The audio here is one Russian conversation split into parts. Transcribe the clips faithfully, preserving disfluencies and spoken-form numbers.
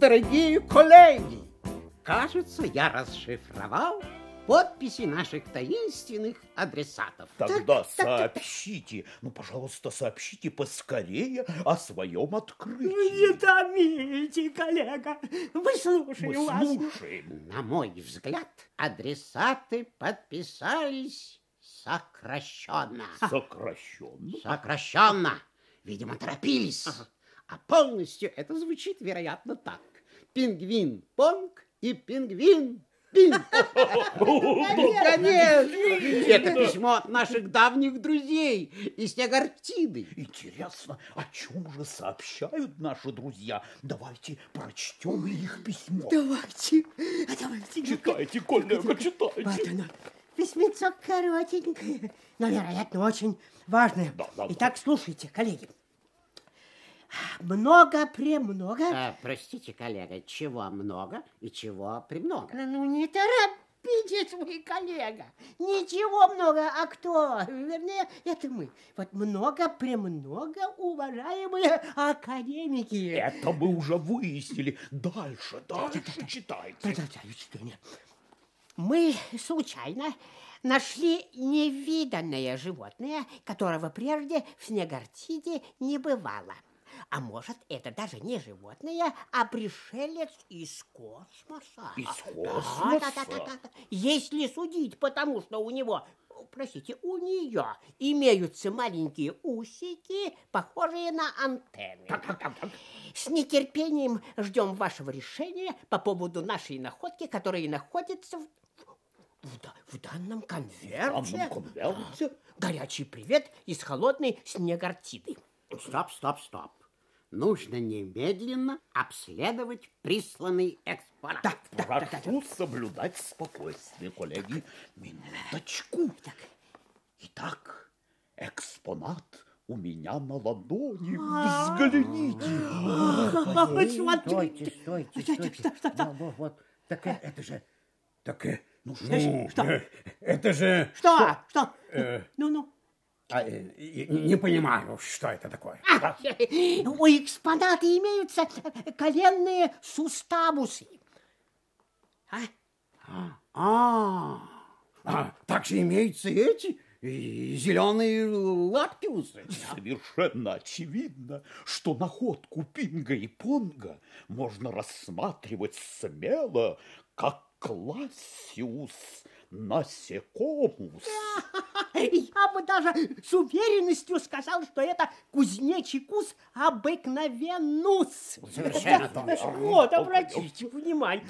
дорогие коллеги, кажется, я расшифровал подписи наших таинственных адресатов. Тогда так, сообщите, так, так. ну, пожалуйста, сообщите поскорее о своем открытии. Не томите, коллега, мы слушаем Мы вас. слушаем. На мой взгляд, адресаты подписались сокращенно. Сокращенно? Сокращенно. Видимо, торопились. Ага. А полностью это звучит, вероятно, так. Пингвин Понг и пингвин Пинг. Конечно. Это письмо от наших давних друзей из Снегартиды. Интересно, о чем же сообщают наши друзья? Давайте прочтем их письмо. Давайте, давайте. Читайте, коллега, читайте. Вот оно. Письмецо коротенькое, но, вероятно, очень важное. Да, да, Итак, да. слушайте, коллеги. Много-премного. А, простите, коллега, чего много и чего премного? Ну, ну, не торопитесь вы, коллега. Ничего много, а кто? Вернее, это мы. Вот много-премного, уважаемые академики. Это мы уже выяснили. Дальше, дальше читайте. Продолжаю чтение. Мы случайно нашли невиданное животное, которого прежде в Снегартиде не бывало. А может, это даже не животное, а пришелец из космоса. Из космоса? Да, да, да, да, да. Если судить, потому что у него, простите, у нее имеются маленькие усики, похожие на антенны. Так, так, так, так. С нетерпением ждем вашего решения по поводу нашей находки, которая находится в, в, в данном конверте. В данном конверте? Горячий привет из холодной Снегартиды. Стоп, стоп, стоп. Нужно немедленно обследовать присланный экспонат. Так, так, Прошу так, так. соблюдать спокойствие, коллеги. Минуточку. Так. Итак, экспонат у меня на ладони. Взгляните. Стойте, стойте, стойте. Ну, вот, вот. Так это же... Так, ну что? Что? Это же... Что? Что? Ну-ну. А, не понимаю, что это такое. А, у экспоната имеются коленные суставусы. А? А, а также имеются эти зеленые лактиусы. Совершенно очевидно, что находку Пинга и Понга можно рассматривать смело, как классиус насекомус. Я бы даже с уверенностью сказал, что это кузнечий кус обыкновеннус. Совершенно точно. Вот, обратите внимание.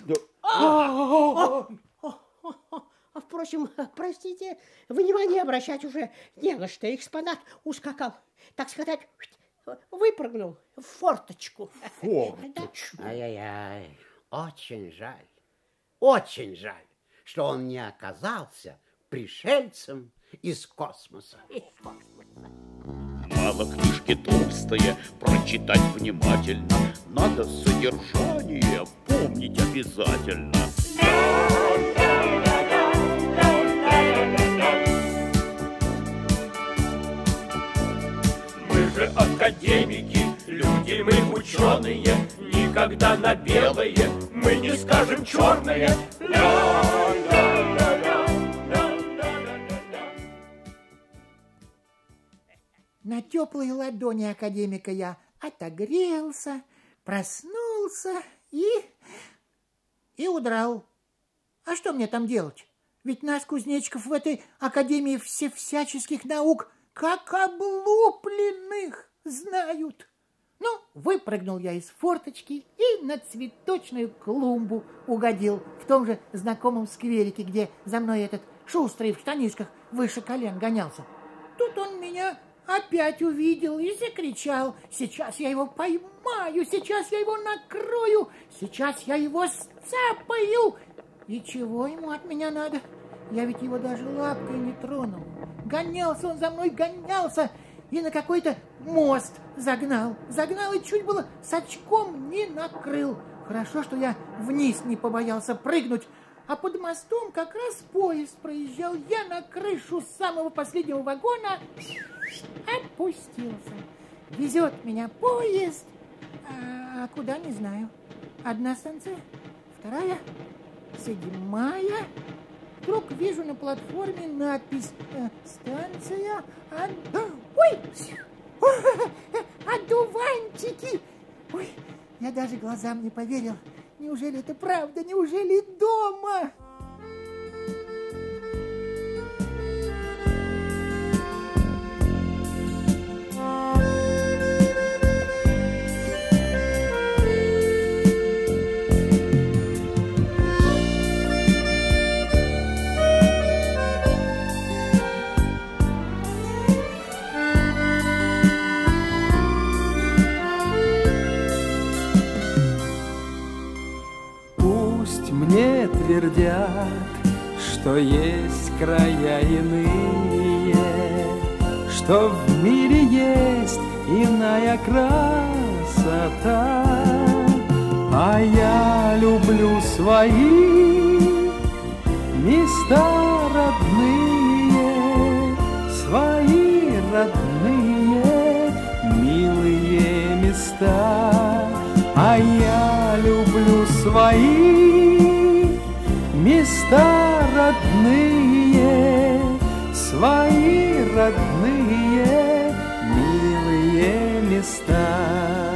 А, впрочем, простите, внимание обращать уже не на что. Экспонат ускакал, так сказать, выпрыгнул в форточку. Форточку? Ай-яй-яй, очень жаль, очень жаль, что он не оказался пришельцем из космоса. Мало книжки толстые, прочитать внимательно. Надо содержание помнить обязательно. Мы же академики, люди мы ученые. Никогда на белое мы не скажем черное. На теплой ладони академика я отогрелся, проснулся и... и удрал. А что мне там делать? Ведь нас, кузнечиков, в этой академии все всяческих наук как облупленных знают. Ну, выпрыгнул я из форточки и на цветочную клумбу угодил в том же знакомом скверике, где за мной этот шустрый в штанишках выше колен гонялся. Тут он меня опять увидел и закричал: «Сейчас я его поймаю, сейчас я его накрою, сейчас я его сцапаю!» И чего ему от меня надо? Я ведь его даже лапкой не тронул. Гонялся он за мной, гонялся, и на какой-то мост загнал. Загнал и чуть было с очком не накрыл. Хорошо, что я вниз не побоялся прыгнуть, а под мостом как раз поезд проезжал. Я на крышу самого последнего вагона опустился. Везет меня поезд, а куда не знаю. Одна станция, вторая, седьмая. Вдруг вижу на платформе надпись э, «Станция Ан...» Ой! Одуванчики! Ой, я даже глазам не поверил. Неужели это правда? Неужели дома? Мне твердят, что есть края иные, что в мире есть иная красота. А я люблю свои места родные, свои родные, милые места. А я люблю свои места родные, свои родные, милые места.